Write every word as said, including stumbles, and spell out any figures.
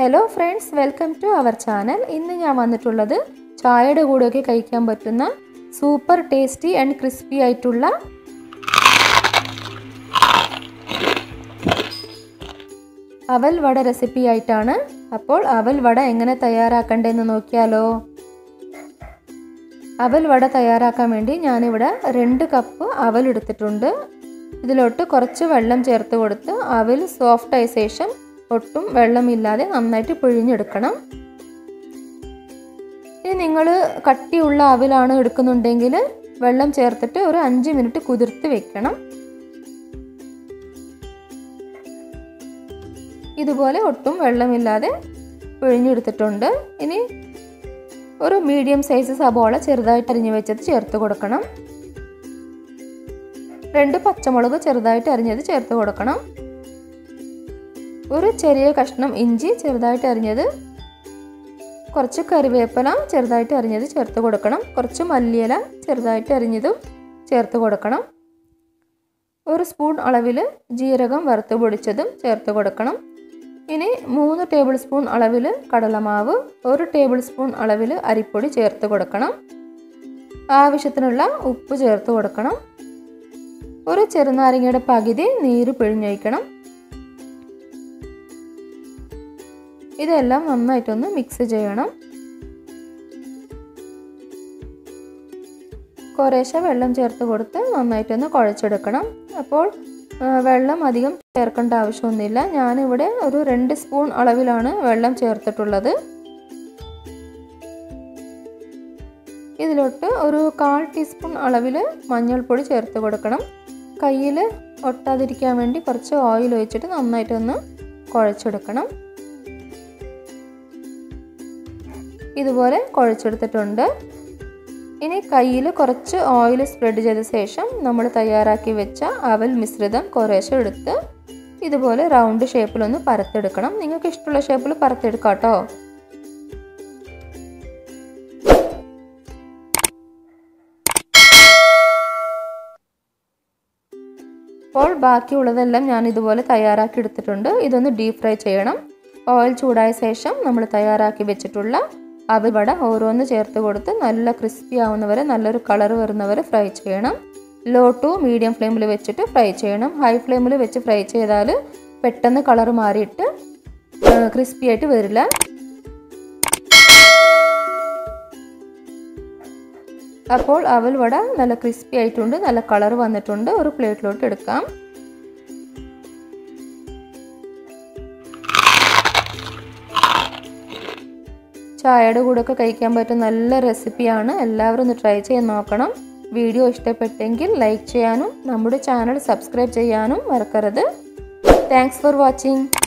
Hello friends, welcome to our channel. ഇന്ന് ഞാൻ വന്നിട്ടുള്ളത് ചായയുടെ കൂടെയൊക്കെ കഴിക്കാൻ പറ്റുന്ന സൂപ്പർ ടേസ്റ്റി ആൻഡ് ക്രിസ്പി ആയിട്ടുള്ള അവൽ വട റെസിപ്പി ആയിട്ടാണ്. അപ്പോൾ അവൽ വട എങ്ങനെ തയ്യാറാക്കണ്ടെന്ന് നോക്കിയാലോ. അവൽ വട തയ്യാറാക്കാൻ വേണ്ടി ഞാനിവിടെ രണ്ട് കപ്പ് അവൽ എടുത്തിട്ടുണ്ട്. ഇതിലോട്ട് കുറച്ച് വെള്ളം ചേർത്ത് കൊടുത്ത് അവൽ സോഫ്റ്റ് ആയ ശേഷം ഒട്ടും വെള്ളമില്ലാതെ നന്നായിട്ട് പിഴിഞ്ഞെടുക്കണം. ഇനി നിങ്ങൾ കട്ടിയുള്ള അവലാണ് എടുക്കുന്നുണ്ടെങ്കിൽ വെള്ളം ചേർത്തിട്ട് ഒരു അഞ്ച് മിനിറ്റ് കുതിർത്ത് വെക്കണം. ഇതുപോലെ ഒട്ടും വെള്ളമില്ലാതെ പിഴിഞ്ഞെടുത്തിട്ടുണ്ട്. ഇനി ഒരു മീഡിയം സൈസ് സബോള ചെറുതായിട്ട് അരിഞ്ഞു വെച്ചത് ചേർത്ത് കൊടുക്കണം. രണ്ട് പച്ചമുളക് ചെറുതായിട്ട് അരിഞ്ഞത് ചേർത്ത് കൊടുക്കണം. ഒരു ചെറിയ കഷ്ണം ഇഞ്ചി ചെറുതായിട്ട് അരിഞ്ഞത്, കുറച്ച് കറിവേപ്പില ചെറുതായിട്ട് അരിഞ്ഞത് ചേർത്ത് കൊടുക്കണം. കുറച്ച് മല്ലിയില ചെറുതായിട്ട് അരിഞ്ഞതും ചേർത്ത് കൊടുക്കണം. ഒരു സ്പൂൺ അളവിൽ ജീരകം വറുത്ത് പൊടിച്ചതും ചേർത്ത് കൊടുക്കണം. ഇനി മൂന്ന് ടേബിൾ സ്പൂൺ അളവിൽ കടലമാവ്, ഒരു ടേബിൾ സ്പൂൺ അളവിൽ അരിപ്പൊടി ചേർത്ത് കൊടുക്കണം. ആവശ്യത്തിനുള്ള ഉപ്പ് ചേർത്ത് കൊടുക്കണം. ഒരു ചെറുനാരങ്ങയുടെ പകുതി നീര് പിഴിഞ്ഞൊഴിക്കണം. ഇതെല്ലാം നന്നായിട്ടൊന്ന് മിക്സ് ചെയ്യണം. കുറേശ്ശെ വെള്ളം ചേർത്ത് കൊടുത്ത് നന്നായിട്ടൊന്ന് കുഴച്ചെടുക്കണം. അപ്പോൾ വെള്ളം അധികം ചേർക്കേണ്ട ആവശ്യമൊന്നുമില്ല. ഞാനിവിടെ ഒരു രണ്ട് സ്പൂൺ അളവിലാണ് വെള്ളം ചേർത്തിട്ടുള്ളത്. ഇതിലോട്ട് ഒരു കാൽ ടീസ്പൂൺ അളവിൽ മഞ്ഞൾപ്പൊടി ചേർത്ത് കൊടുക്കണം. കയ്യിൽ ഒട്ടാതിരിക്കാൻ വേണ്ടി കുറച്ച് ഓയിൽ ഒഴിച്ചിട്ട് നന്നായിട്ടൊന്ന് കുഴച്ചെടുക്കണം. ഇതുപോലെ കുഴച്ചെടുത്തിട്ടുണ്ട്. ഇനി കയ്യിൽ കുറച്ച് ഓയിൽ സ്പ്രെഡ് ചെയ്ത ശേഷം നമ്മൾ തയ്യാറാക്കി വെച്ച അവൽ മിശ്രിതം കുറേശ്ശെ എടുത്ത് ഇതുപോലെ റൗണ്ട് ഷേപ്പിലൊന്ന് പരത്തെടുക്കണം. നിങ്ങൾക്ക് ഇഷ്ടമുള്ള ഷേപ്പിൽ പരത്തെടുക്കാം കേട്ടോ. അപ്പോൾ ബാക്കിയുള്ളതെല്ലാം ഞാൻ ഇതുപോലെ തയ്യാറാക്കി എടുത്തിട്ടുണ്ട്. ഇതൊന്ന് ഡീപ് ഫ്രൈ ചെയ്യണം. ഓയിൽ ചൂടായ ശേഷം നമ്മൾ തയ്യാറാക്കി വെച്ചിട്ടുള്ള അവൽ വട ഓരോന്ന് ചേർത്ത് കൊടുത്ത് നല്ല ക്രിസ്പി ആവുന്നവരെ, നല്ലൊരു കളർ വരുന്നവരെ ഫ്രൈ ചെയ്യണം. ലോ ടു മീഡിയം ഫ്ലെയിമിൽ വെച്ചിട്ട് ഫ്രൈ ചെയ്യണം. ഹൈ ഫ്ലെയിമിൽ വെച്ച് ഫ്രൈ ചെയ്താൽ പെട്ടെന്ന് കളർ മാറിയിട്ട് ക്രിസ്പി ആയിട്ട് വരില്ല. അപ്പോൾ അവൽ വട നല്ല ക്രിസ്പി ആയിട്ടുണ്ട്, നല്ല കളർ വന്നിട്ടുണ്ട്. ഒരു പ്ലേറ്റിലോട്ട് എടുക്കാം. ചായയുടെ കൂടെയൊക്കെ കഴിക്കാൻ പറ്റുന്ന നല്ല റെസിപ്പിയാണ്. എല്ലാവരും ഒന്ന് ട്രൈ ചെയ്ത് നോക്കണം. വീഡിയോ ഇഷ്ടപ്പെട്ടെങ്കിൽ ലൈക്ക് ചെയ്യാനും നമ്മുടെ ചാനൽ സബ്സ്ക്രൈബ് ചെയ്യാനും മറക്കരുത്. Thanks for watching.